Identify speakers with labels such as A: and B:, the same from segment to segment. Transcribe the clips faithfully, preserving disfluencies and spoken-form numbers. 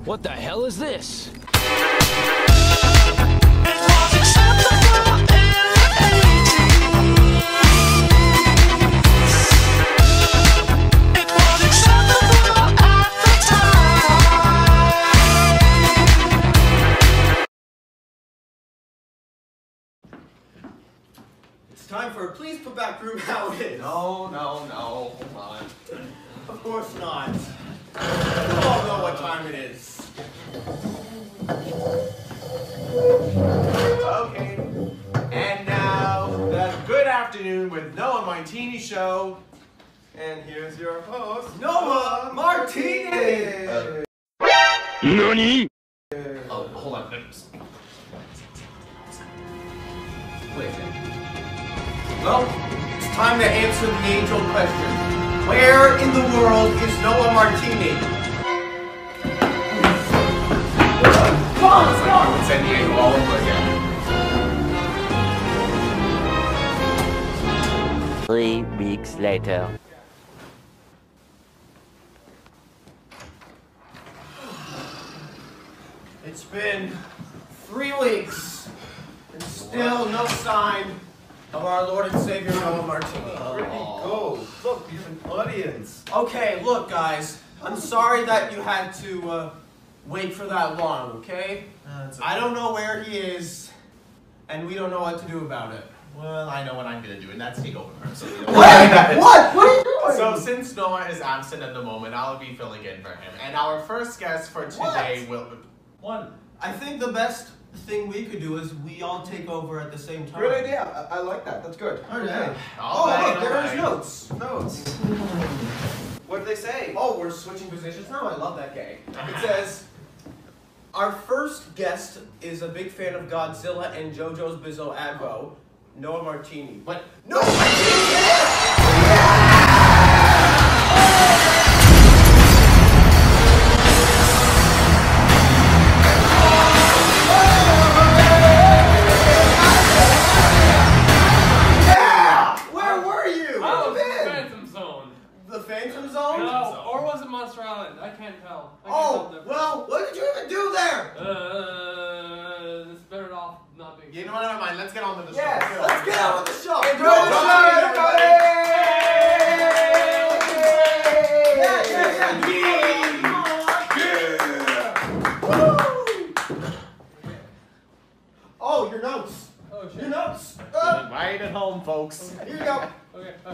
A: What the hell is this?
B: Time for please put back room how it is.
C: No, no, no. Hold on.
B: Of course not. You all know what time it is.
C: Okay. And now, the Good Afternoon with Noah Martini show. And here's your host,
B: Noah Martini!
C: Uh,
A: Nani?
C: oh, hold on. Wait a second.
B: Well, it's time to answer the age-old question. Where in the world is Noah Martini?
C: Come on, let's go! It's San Diego all over again.
D: Three weeks later.
B: It's been three weeks, and still no sign of our Lord and Savior Noah Martini.
C: Where'd he go? Look, we have an audience.
B: Okay, look guys, I'm sorry that you had to uh, wait for that long, okay?
C: Uh, okay?
B: I don't know where he is, and we don't know what to do about it.
C: Well, I know what I'm gonna do, and that's take over. So you know
B: What? What? What are you doing?
C: So since Noah is absent at the moment, I'll be filling in for him. And our first guest for today will... One.
B: I think the best thing we could do is we all take over at the same time.
E: Good idea. I, I like that. That's good.
B: Okay.
C: All
B: Oh,
C: right,
B: look,
C: all
B: there's
C: right.
B: notes.
E: Notes. What did they say?
B: Oh, we're switching positions now? I love that game. It says, our first guest is a big fan of Godzilla and JoJo's Bizarre Advo, Noah Martini.
C: What?
B: Noah Martini! Where were you?
F: I was in the Phantom Zone.
B: The Phantom Zone?
F: No, or was it Monster Island? I can't tell. I can't
B: Oh,
F: tell the
B: well, what did you even do there?
F: difference. Uh, it's better off not being.
C: You know what, never mind. Let's get on to the show.
B: Yes, let's get on with the show.
E: Enjoy
B: Go
E: the show,
B: everybody! Yeah, yeah, yeah. Woo! Oh, your notes.
F: Oh shit.
B: Your notes. Uh,
C: Right at home, folks.
B: here you go.
F: Okay. Uh,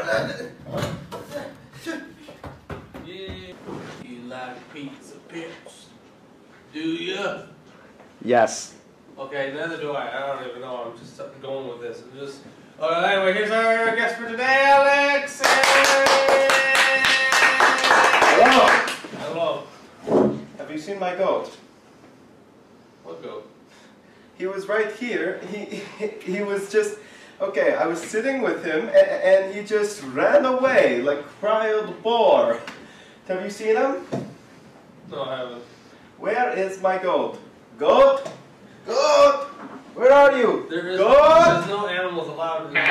F: yeah. You like pizza pips? Do ya?
E: Yes.
F: Okay, neither do I. I don't even know. I'm just going with this. I'm just. Oh, anyway, here's our guest for today, Alex.
E: Hello.
F: Hello.
E: Have you seen my goat?
F: What goat?
E: He was right here. He he, he was just okay. I was sitting with him, and, and he just ran away like wild boar. Have you seen him?
F: No, I haven't.
E: Where is my goat? Goat? Goat? Where are you?
F: There is.
E: Goat?
F: There's no animals allowed in the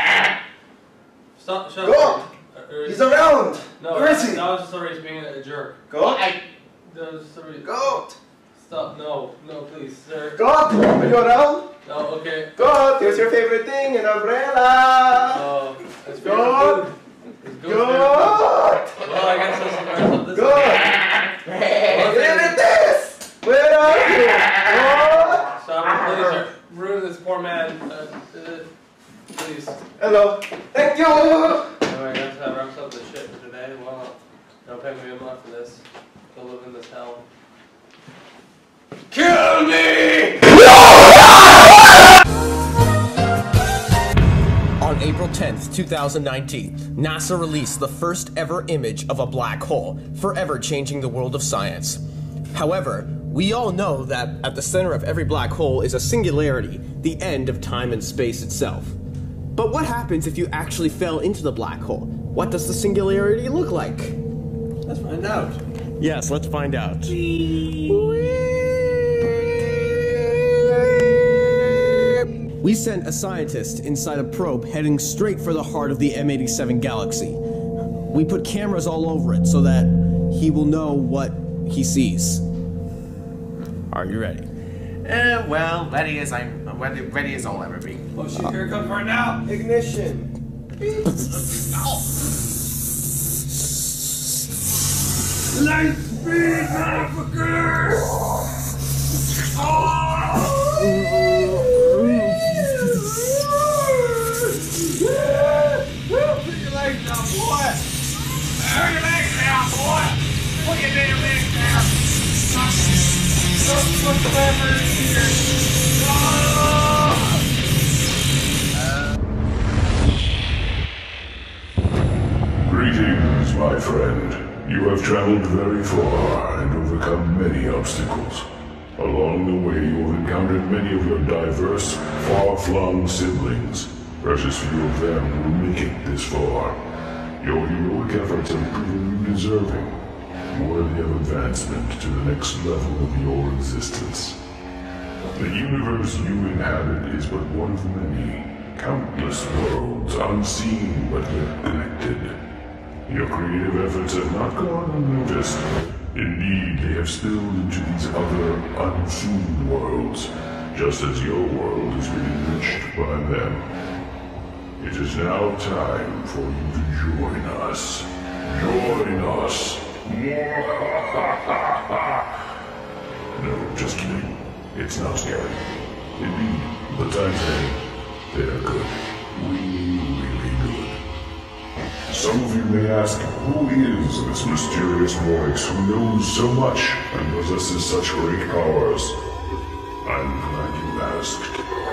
F: Stop. Shut
E: Goat!
F: up. Or is-
E: He's around.
F: No,
E: Where is he?
F: That was just already being a jerk.
E: Goat?
F: That was just already.
E: Goat?
F: Stop. No. No, please, sir.
E: Goat? Are you around?
F: No. Okay.
E: Goat, here's your favorite thing, an umbrella.
F: Oh, that's
E: Goat.
F: good. It's good.
E: Goat.
F: Well, I guess I'll surprise up this.
E: Goat.
F: Well,
E: Look at this. Where are you? Goat.
F: Stop it, please. You're ruining this poor man. Uh, uh, please.
E: Hello. Thank you.
F: Alright, guys, that wraps up the shit for today. Well, don't pay me a month for this. Go live in this hell.
E: Kill me.
B: On April tenth, two thousand nineteen, NASA released the first ever image of a black hole, forever changing the world of science. However, we all know that at the center of every black hole is a singularity, the end of time and space itself. But what happens if you actually fell into the black hole? What does the singularity look like? Let's find out. Yes, let's find out. We sent a scientist inside a probe heading straight for the heart of the M eighty-seven galaxy. We put cameras all over it so that he will know what he sees. Are you ready?
C: Uh, well, ready as I'm ready, ready as I'll ever be.
F: Oh shit, here it comes right now.
E: Ignition.
F: Light speed, motherfucker! Put your legs down, boy! Put your legs down, boy! Put your damn legs down! Don't put the lever in here!
D: Greetings, my friend. You have traveled very far and overcome many obstacles. Along the way, you have encountered many of your diverse, far-flung siblings. Precious few of them will make it this far. Your heroic efforts have proven you deserving, worthy of advancement to the next level of your existence. The universe you inhabit is but one of many, countless worlds, unseen but yet connected. Your creative efforts have not gone unnoticed. Indeed, they have spilled into these other, unseen worlds, just as your world is being enriched by them. It is now time for you to join us. Join us! No, just kidding. It's not scary. Indeed, the times ahead, they are good. Really good. Some of you may ask, who is this mysterious voice who knows so much and possesses such great powers? I'm glad you asked.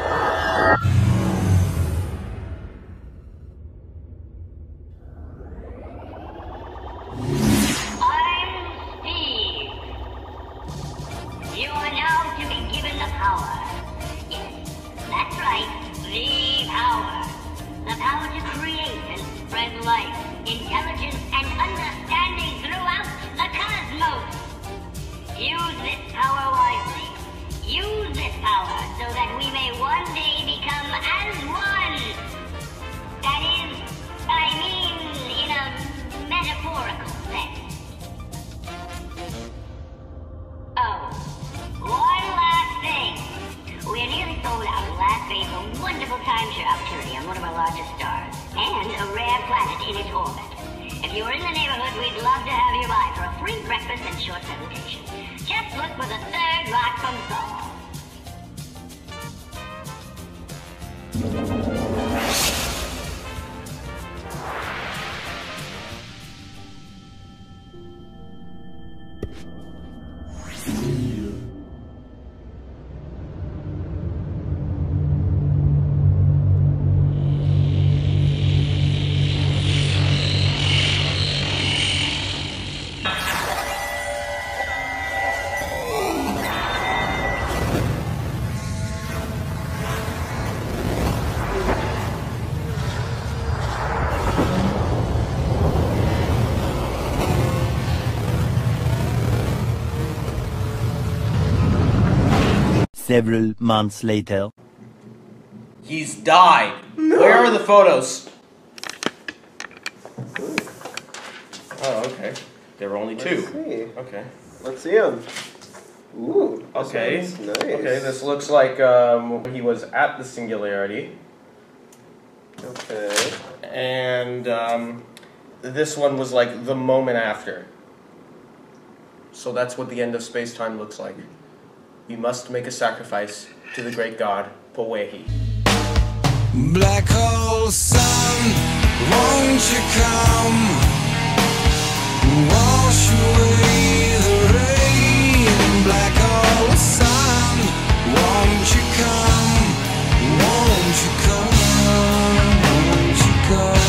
G: Several months later.
B: He's died. No. Where are the photos? Oh, okay. There were only two.
E: Let's see.
B: Okay.
E: Let's see him. Ooh.
B: Okay.
E: Nice.
B: Okay, this looks like um, he was at the Singularity.
E: Okay.
B: And um, this one was like the moment after. So that's what the end of space-time looks like. We must make a sacrifice to the great god, Powehi.
H: Black hole sun, won't you come? Wash away the rain. Black hole sun, won't you come? Won't you come? Won't you come?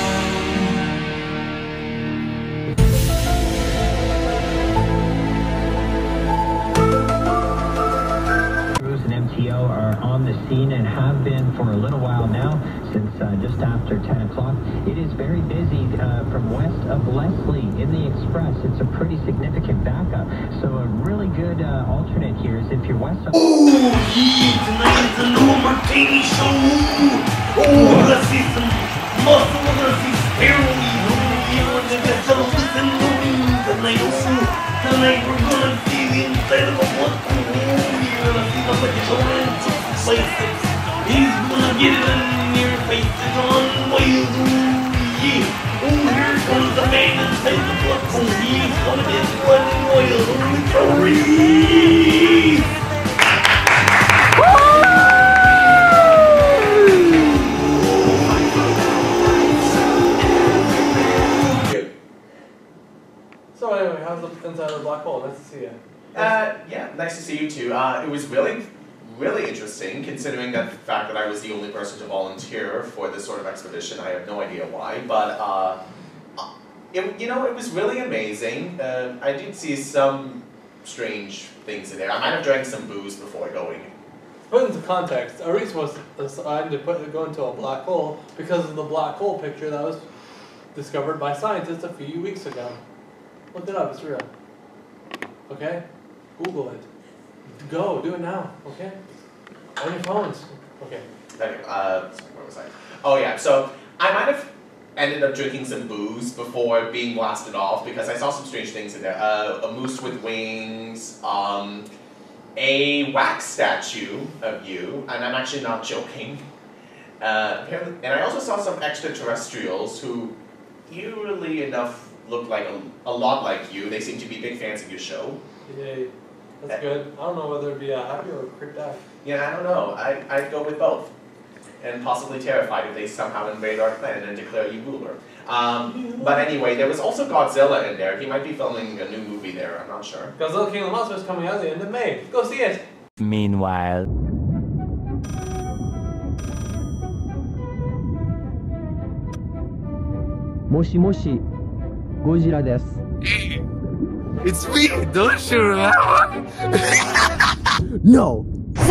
I: Are on the scene and have been for a little while now, since uh, just after ten o'clock. It is very busy uh, from west of Leslie in the Express. It's a pretty significant backup. So a really good uh, alternate here is if you're west of...
J: Oh, yeah, tonight's the Noah Martini Show. Oh, we're gonna see some muscle, we're gonna see steroids. We're gonna get some listen tonight. Oh, tonight we're gonna see the inside of a muscle. places. He's gonna get it in your faces on wheels. Ooh, yeah. Oh, here comes the man inside the block. Oh, he's gonna get one wheel. Oh, it's a race.
F: So anyway, how's the inside of the black hole? Nice to see you.
C: Uh, yeah, nice to see you too. Uh, it was really, really interesting, considering that the fact that I was the only person to volunteer for this sort of expedition. I have no idea why, but uh, it, you know, it was really amazing. Uh, I did see some strange things in there. I might have drank some booze before going.
F: Put into context, Aris was assigned to put, go into a black hole because of the black hole picture that was discovered by scientists a few weeks ago. Look it up, it's real. Okay? Google it. Go, do it now, okay? On your phones. Okay.
C: Anyway, uh, where was I? Oh yeah, so I might have ended up drinking some booze before being blasted off because I saw some strange things in there. Uh, a moose with wings, um, a wax statue of you, and I'm actually not joking. Uh, apparently, and I also saw some extraterrestrials who, eerily enough, look like a, a lot like you. They seem to be big fans of your show.
F: Yay. That's good. I don't know whether it'd be uh, happy or creeped out.
C: Yeah, I don't know. I, I'd go with both. And possibly terrified if they somehow invade our planet and declare you ruler. Um, but anyway, there was also Godzilla in there. He might be filming a new movie there, I'm not sure.
F: Godzilla King of the Monsters is coming out at the end of May. Go see it!
G: Meanwhile.
K: Moshi Moshi, Gojira desu.
J: It's me! Don't shoot that one!
K: No!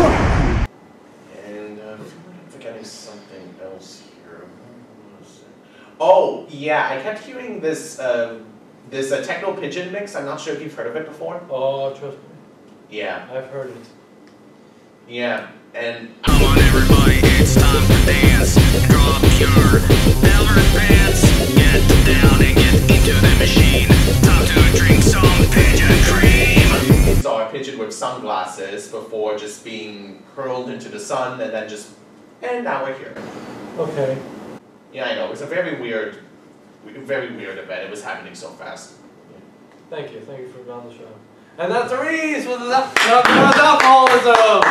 C: And uh, I'm forgetting something else here. What was it? Oh, yeah, I kept hearing this uh, this uh, techno pigeon mix. I'm not sure if you've heard of it before.
F: Oh, trust me.
C: Yeah.
F: I've heard it.
C: Yeah, and
H: Come on everybody, it's time to dance. Drop your Elmer pants. Get down and get into the machine. Time to drink some pigeon cream.
C: saw a pigeon with sunglasses before just being hurled into the sun and then just, and now we're here.
F: Okay.
C: Yeah, I know, it was a very weird, very weird event. It was happening so fast.
F: Thank you, thank you for being on the show. And that's Reese with his alcoholism!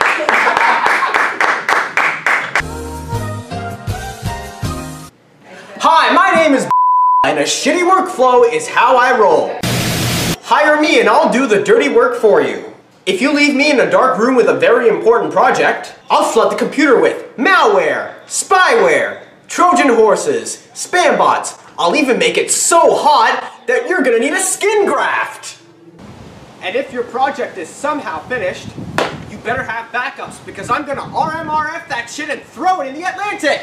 B: Hi, my name is and a shitty workflow is how I roll. Hire me and I'll do the dirty work for you. If you leave me in a dark room with a very important project, I'll flood the computer with malware, spyware, Trojan horses, spam bots. I'll even make it so hot that you're gonna need a skin graft. And if your project is somehow finished, you better have backups because I'm gonna R M R F that shit and throw it in the Atlantic.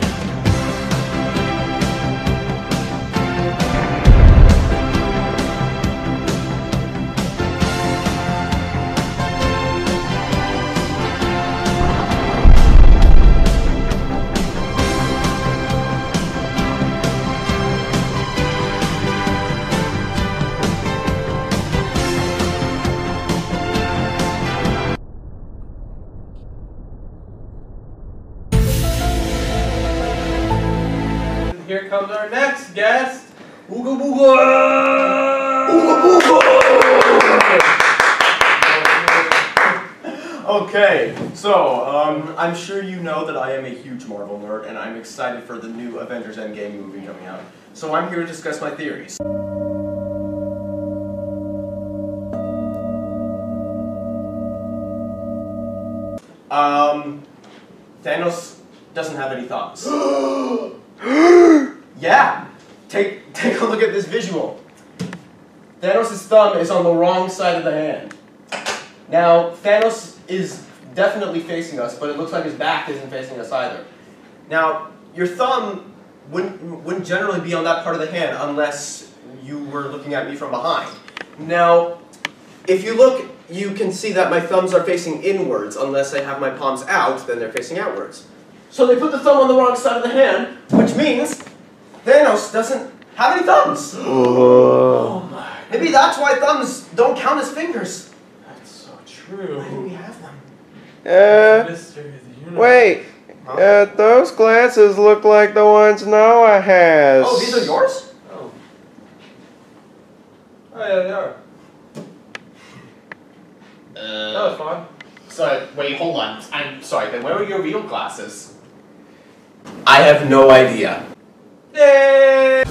F: Here comes our next guest, Ooga Booga!
E: Ooga Booga! Okay, so um, I'm sure you know that I am a huge Marvel nerd, and I'm excited for the new Avengers Endgame movie coming out. So I'm here to discuss my theories. Um, Thanos doesn't have any thoughts. Yeah, take take a look at this visual. Thanos' thumb is on the wrong side of the hand. Now, Thanos is definitely facing us, but it looks like his back isn't facing us either. Now, your thumb wouldn't, wouldn't generally be on that part of the hand unless you were looking at me from behind. Now, if you look, you can see that my thumbs are facing inwards. Unless I have my palms out, then they're facing outwards. So they put the thumb on the wrong side of the hand, which means Thanos doesn't have any thumbs.
F: Oh my.
B: Maybe that's why thumbs don't count as fingers.
F: That's so true.
B: Why do we have them?
L: Uh,
F: Mystery of the universe.
L: wait. Uh, those glasses look like the ones Noah has.
E: Oh, these are yours?
F: Oh. Oh yeah, they are.
C: Uh,
F: That was fun.
C: So, wait, hold on. I'm sorry, then where are your real glasses?
B: I have no idea.
F: Yay!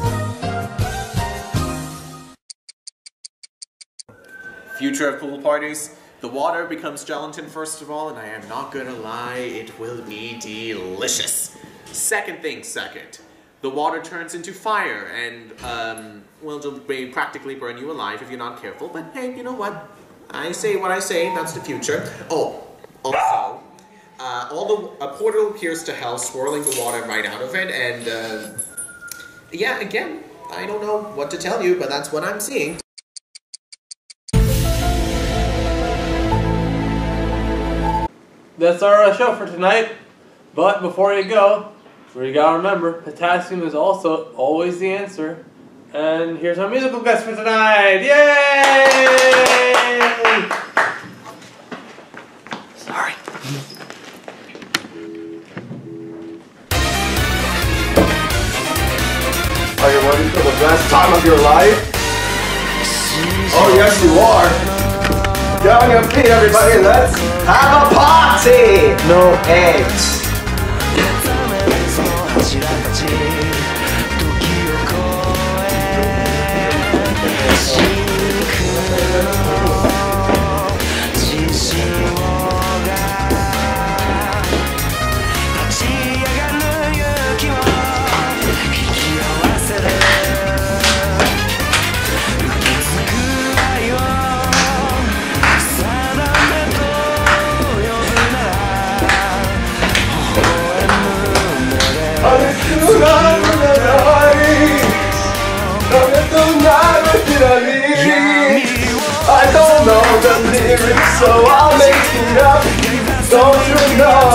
C: Future of pool parties. The water becomes gelatin first of all, and I am not gonna lie, it will be delicious. Second thing second. The water turns into fire and, um, well, it'll may practically burn you alive if you're not careful, but hey, you know what? I say what I say, that's the future. Oh, also, uh, all the, a portal appears to hell, swirling the water right out of it, and, uh, yeah, again, I don't know what to tell you, but that's what I'm seeing.
F: That's our uh, show for tonight. But before you go, you gotta remember, potassium is also always the answer. And here's our musical guest for tonight. Yay!
B: Sorry.
E: Are you ready for the best time of your life? Oh yes you are. Get on your feet everybody, let's have a party! No eggs. I don't know the lyrics, so I'll make it up. Don't you know?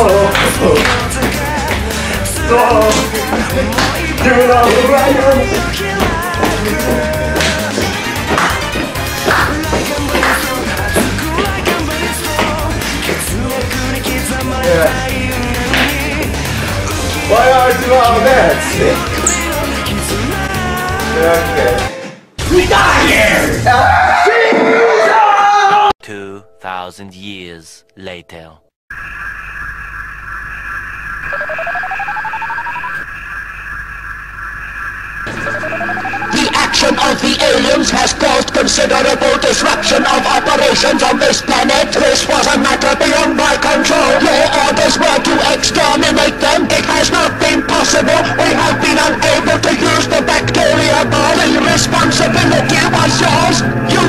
E: So, you know who I am. Yeah. Why aren't you all dancing? Okay. We got here!
G: Two thousand years later.
M: The action of the aliens has caused considerable disruption of operations on this planet. This was a matter beyond my control. Your orders were to exterminate them. It has not been possible. We have been unable to use the bacteria ball. The responsibility was yours. You